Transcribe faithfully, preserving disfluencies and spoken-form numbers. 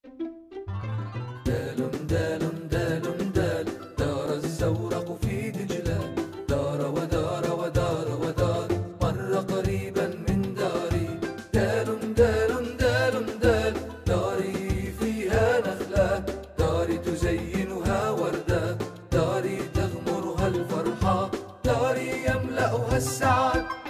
دال دال دال دال دار الزورق في دجلة، دار ودار ودار ودار مر قريبا من داري. دال دال دال دال داري فيها نخلة، داري تزينها وردة، داري تغمرها الفرحة، داري يملأها السعد.